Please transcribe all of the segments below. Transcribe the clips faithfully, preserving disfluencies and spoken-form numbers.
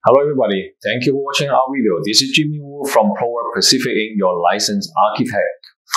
Hello everybody, thank you for watching our video. This is Jimmy Wu from ProWork Pacific Incorporated, your licensed architect.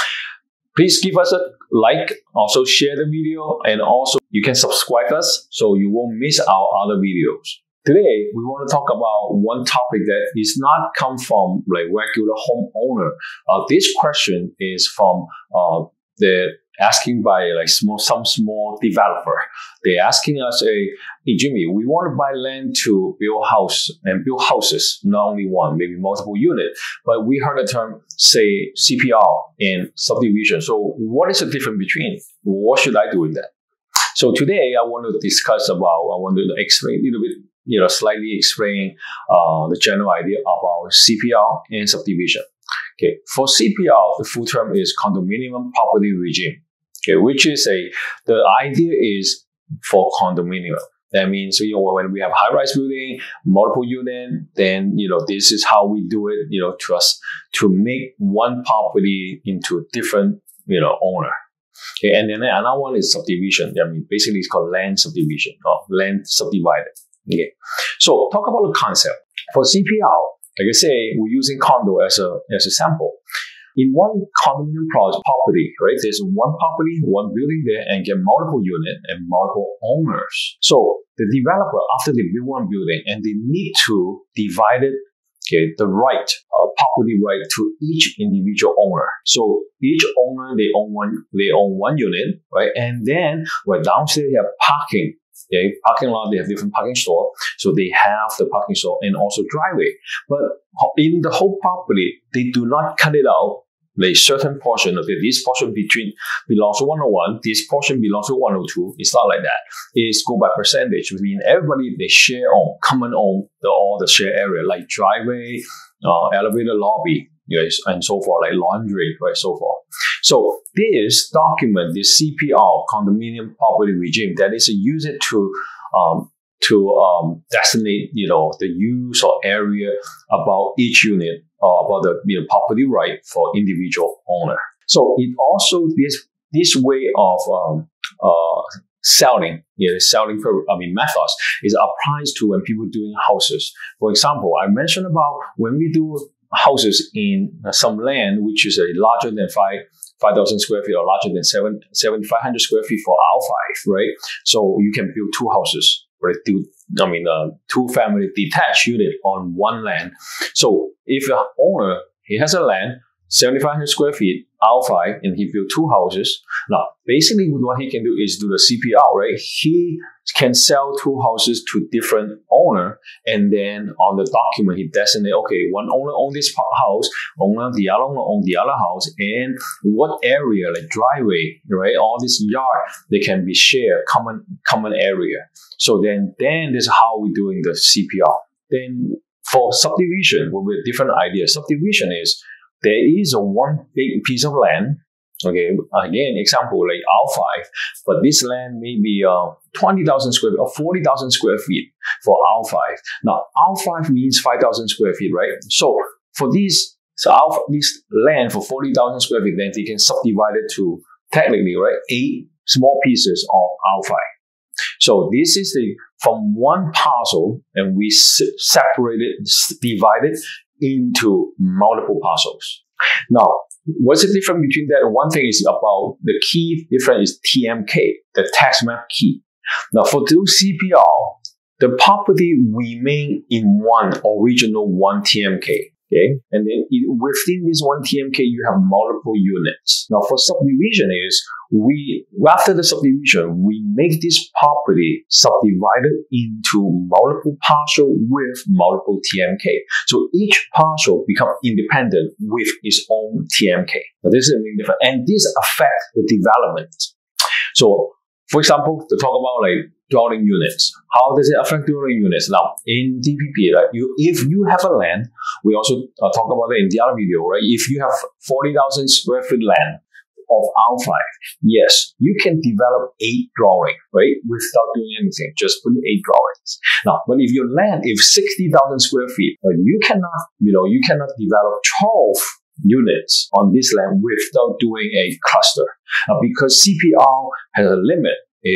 Please give us a like, also share the video, and also you can subscribe us so you won't miss our other videos. Today, we want to talk about one topic that is not come from like regular homeowner. Uh, this question is from uh, the asking by like small, some small developer. They're asking us, a, hey Jimmy, we want to buy land to build house and build houses, not only one, maybe multiple units. But we heard the term say C P R and subdivision. So what is the difference between? What should I do with that? So today I want to discuss about, I want to explain a little bit, you know, slightly explain uh, the general idea about C P R and subdivision. Okay, for C P R, the full term is condominium property regime. Okay, which is a, the idea is for condominium. That means, you know, when we have high-rise building, multiple unit, then, you know, this is how we do it, you know, to us, to make one property into different, you know, owner. Okay, and then another one is subdivision. I mean, basically it's called land subdivision, or land subdivided. Okay, so talk about the concept. For C P R, like I say, we're using condo as a, as a sample. In one condominium property, right, there's one property, one building there, and get multiple units and multiple owners. So the developer, after they build one building, and they need to divide it, okay, the right, uh, property right to each individual owner. So each owner, they own one, they own one unit, right, and then well, downstairs they have parking. Okay, parking lot, they have different parking store. So they have the parking store and also driveway. But in the whole property, they do not cut it out. A certain portion of it, this portion between belongs to one oh one, this portion belongs to one oh two. It's not like that. It's go by percentage. I mean, everybody, they share on, common own the, all the share area, like driveway, uh, elevator lobby, yes, and so forth, like laundry, right, so forth. So this document, this C P R, condominium property regime, that is used to um, to um, designate, you know, the use or area about each unit, uh, about the you know, property right for individual owner. So it also this this way of um, uh, selling, you know, selling I mean methods is applies to when people doing houses. For example, I mentioned about when we do houses in some land which is a larger than five. five thousand square feet or larger than seven, seven, five hundred square feet for R five, right? So you can build two houses, right? Two, I mean, uh, two family detached unit on one land. So if the owner, he has a land, seventy-five hundred square feet, R five, and he built two houses. Now, basically what he can do is do the C P R, right? He can sell two houses to different owner, and then on the document, he designate, okay, one owner own this house, owner, the other owner own the other house, and what area, like driveway, right? All this yard, they can be shared, common, common area. So then, then this is how we're doing the C P R. Then for subdivision, with a different idea. Subdivision is, there is a one big piece of land. Okay, again, example like R five, but this land may be uh, twenty thousand square feet or forty thousand square feet for R five. Now, R five means five thousand square feet, right? So for these, so R, this land for forty thousand square feet, then they can subdivide it to technically, right, eight small pieces of R five. So this is the from one parcel, and we separate it, divide it into multiple parcels. Now, what's the difference between that? One thing is about the key difference is T M K, the tax map key. Now, for the C P R, the property remain in one original one T M K. Okay, and then it, within this one T M K, you have multiple units. Now, for subdivision is we after the subdivision, we make this property subdivided into multiple parcel with multiple T M K. So each parcel become independent with its own T M K. Now, this is a main difference, and this affects the development. So, for example, to talk about like dwelling units. How does it affect dwelling units? Now, in D P P, right, you, if you have a land, we also uh, talk about it in the other video, right? If you have forty thousand square feet land of R five, yes, you can develop eight drawings, right? Without doing anything, just put eight drawings. Now, but if your land is sixty thousand square feet, uh, you cannot, you know, you cannot develop twelve units on this land without doing a cluster, uh, because C P R has a limit is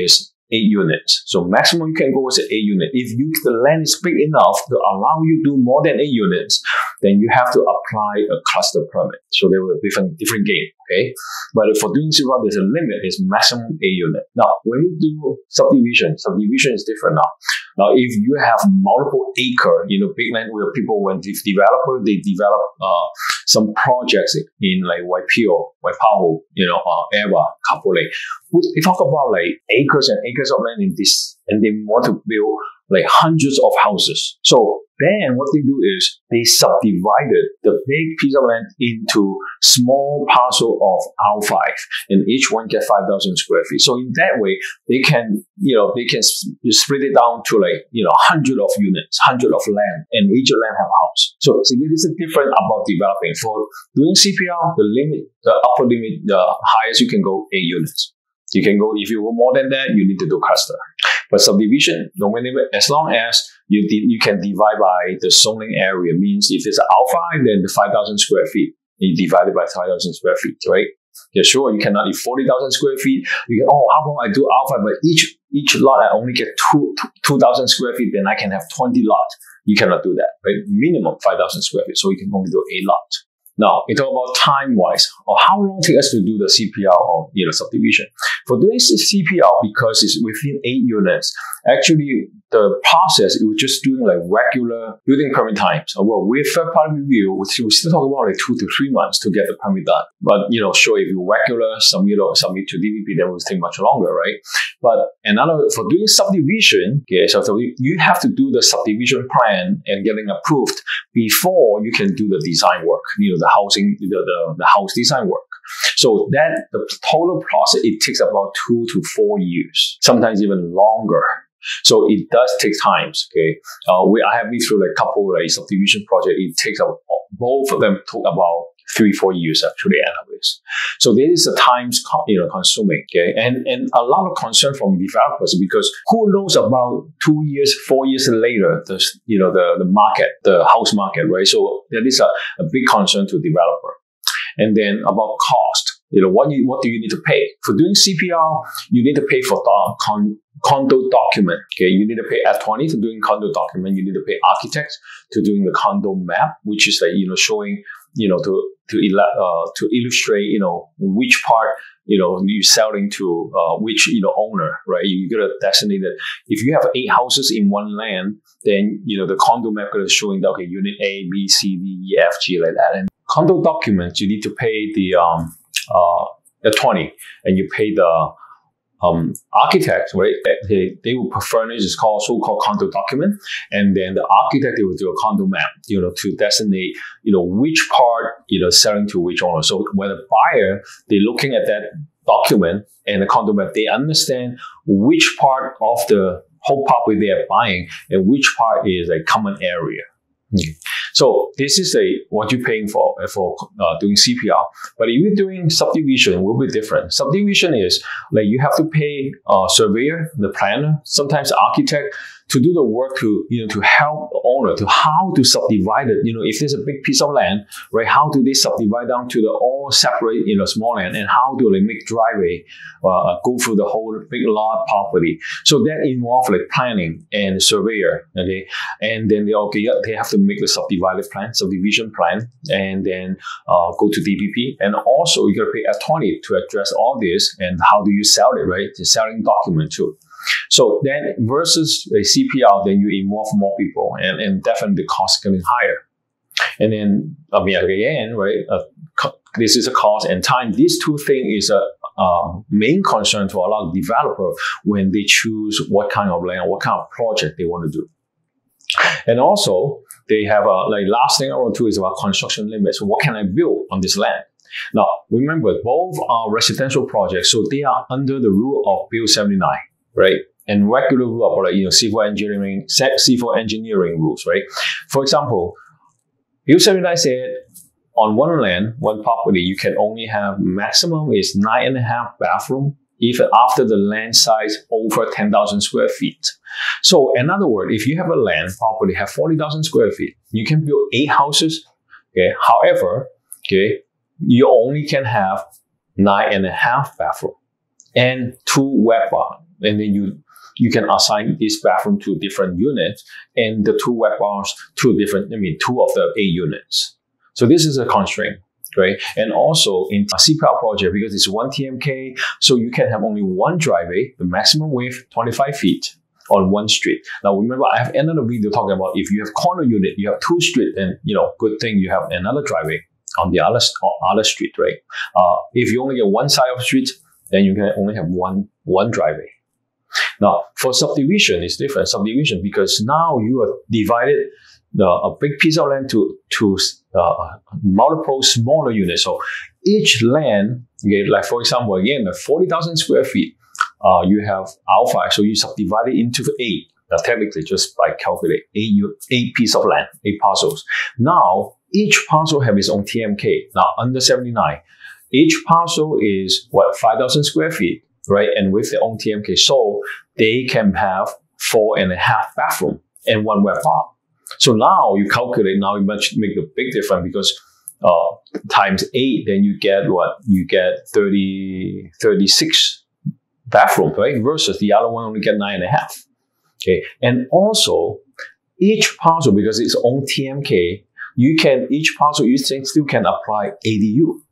eight units. So maximum you can go is eight units. If you, the land is big enough to allow you to do more than eight units, then you have to apply a cluster permit. So there were different different game, okay? But for doing C P R, there's a limit, it's maximum eight units. Now, when we do subdivision, subdivision is different now. Now, if you have multiple acre, you know, big land where people, when the developer, they develop uh, some projects in like Waipio, Waipahu, you know, uh, Ewa, Kapolei. We talk about like acres and acres of land in this, and they want to build like hundreds of houses. So then what they do is they subdivided the big piece of land into small parcel of R five, and each one get five thousand square feet. So in that way, they can, you know, they can sp- split it down to like, you know, hundred of units, hundred of land, and each land have a house. So see, this is different about developing. For doing C P R, the limit, the upper limit, the highest you can go eight units. You can go, if you go more than that, you need to do cluster. But subdivision, no matter, as long as you di- you can divide by the zoning area, means if it's R five, then the five thousand square feet, you divide it by five thousand square feet, right? Yeah, sure, you cannot do forty thousand square feet. You can, oh, how about I do R five, but each each lot I only get two two thousand square feet, then I can have twenty lots. You cannot do that, right? Minimum five thousand square feet, so you can only do eight lots. Now, we talk about time-wise, or how long it takes us to do the C P R or, you know, subdivision. For doing C P R, because it's within eight units, actually the process, it was just doing like regular building permit times. Well, with third-party review, we still talk about like two to three months to get the permit done. But, you know, sure, if you regular submit or submit to D V P, then it will take much longer, right? But another, for doing subdivision, okay, so, so you have to do the subdivision plan and getting approved before you can do the design work, you know, the housing, the, the, the house design work. So that the total process, it takes about two to four years, sometimes even longer. So it does take time. Okay, uh, we I have been through like a couple like subdivision project. It takes about, both of them took about three four years actually, anyways. So there is a time, you know, consuming. Okay, and and a lot of concern from developers, because who knows about two years, four years later, the you know the the market, the house market, right? So that is a, a big concern to developer. And then about cost, you know, what you, what do you need to pay for doing C P R? You need to pay for the con, condo document. Okay, you need to pay F twenty to doing condo document. You need to pay architects to doing the condo map, which is like, you know, showing, you know, to to uh, to illustrate, you know, which part, you know, you're selling to uh, which, you know, owner, right? You gotta designate that. If you have eight houses in one land, then, you know, the condo map is showing that, okay, unit A, B, C, D, E, F, G, like that. And condo documents, you need to pay the um uh the twenty, and you pay the um architect, right? They they will furnish, it's called so-called condo document, and then the architect, they will do a condo map, you know, to designate, you know, which part, you know, selling to which owner. So when a buyer, they're looking at that document and the condo map, they understand which part of the whole property they are buying and which part is a common area. Okay. So this is a what you're paying for for uh, doing C P R. But if you're doing subdivision, it will be different. Subdivision is like you have to pay a surveyor, the planner, sometimes architect, to do the work to, you know, to help the owner to how to subdivide it. You know, if there's a big piece of land, right, how do they subdivide down to the all separate, you know, small land, and how do they make driveway uh, go through the whole big lot property? So that involves like planning and surveyor, okay, and then they okay, they have to make the subdivided plan, subdivision plan, and then uh, go to D P P, and also you got to pay F twenty to address all this, and how do you sell it, right? The selling document too. So then versus a C P R, then you involve more people, and, and definitely the cost is getting higher. And then, I mean, again, right, uh, co- this is a cost and time. These two things is a uh, main concern to a lot of developers when they choose what kind of land, what kind of project they want to do. And also, they have a, like, last thing I want to do is about construction limits. So what can I build on this land? Now, remember, both are residential projects, so they are under the rule of Bill seventy-nine. Right, and regular rule about, like, you know, civil engineering, civil engineering rules, right? For example, Bill seventy-nine said on one land, one property, you can only have maximum is nine and a half bathroom, even after the land size over ten thousand square feet. So, in other words, if you have a land property have forty thousand square feet, you can build eight houses. Okay, however, okay, you only can have nine and a half bathroom. and two wet bar. And then you you can assign this bathroom to different units, and the two wet bars to different, I mean, two of the eight units. So this is a constraint, right? And also in a C P R project, because it's one T M K, so you can have only one driveway, the maximum width twenty-five feet on one street. Now remember, I have another video talking about if you have corner unit, you have two streets, and you know, good thing you have another driveway on the other, other street, right? Uh, if you only get one side of the street, then you can only have one, one driveway. Now, for subdivision, it's different. Subdivision, because now you have divided the, a big piece of land to, to uh, multiple smaller units. So each land, okay, like for example, again, forty thousand square feet, uh, you have alpha, so you subdivide it into eight. Now, technically, just by calculating eight, eight pieces of land, eight parcels. Now, each parcel have its own T M K. Now, under seventy-nine, each parcel is what, five thousand square feet, right? And with their own T M K, so they can have four and a half bathroom and one wet bar. So now you calculate, now it much make a big difference, because uh, times eight, then you get what? You get thirty, thirty-six bathrooms, right? Versus the other one only get nine and a half. Okay. And also each parcel, because it's own T M K, you can, each parcel you still can apply A D U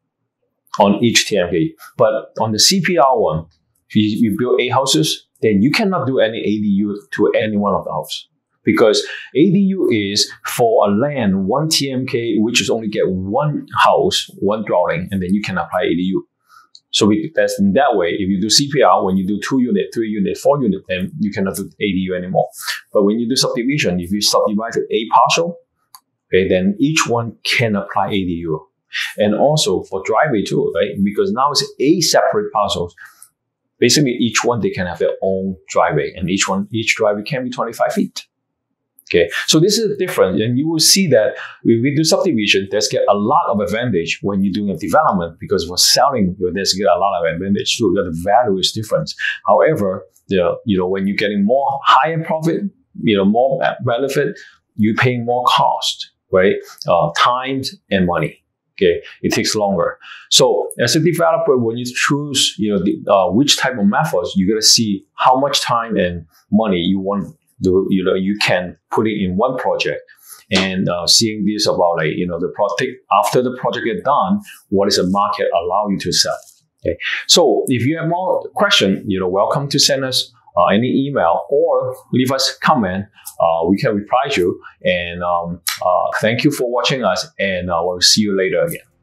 on each T M K. But on the C P R one, if you, you build eight houses, then you cannot do any A D U to any one of the houses. Because A D U is for a land, one T M K, which is only get one house, one dwelling, and then you can apply A D U. So we, that's in that way, if you do C P R, when you do two unit, three unit, four unit, then you cannot do A D U anymore. But when you do subdivision, if you subdivide to a parcel, okay, then each one can apply A D U. And also for driveway too, right? Because now it's eight separate parcels. Basically, each one, they can have their own driveway, and each one, each driveway can be twenty-five feet. Okay, so this is different, and you will see that when we do subdivision, there's get a lot of advantage when you're doing a development, because for selling, there's get a lot of advantage too. The value is different. However, the, you know, when you're getting more higher profit, you know, more benefit, you're paying more cost, right? Uh, time and money. Okay, it takes longer. So as a developer, when you choose, you know, the, uh, which type of methods, you gotta see how much time and money you want. Do, you know, you can put it in one project, and uh, seeing this about, like, you know, the project, after the project get done, what is the market allow you to sell? Okay, so if you have more question, you know, welcome to send us uh, any email or leave us comment. Uh, we can reply you, and um, uh, thank you for watching us, and uh, we'll see you later again.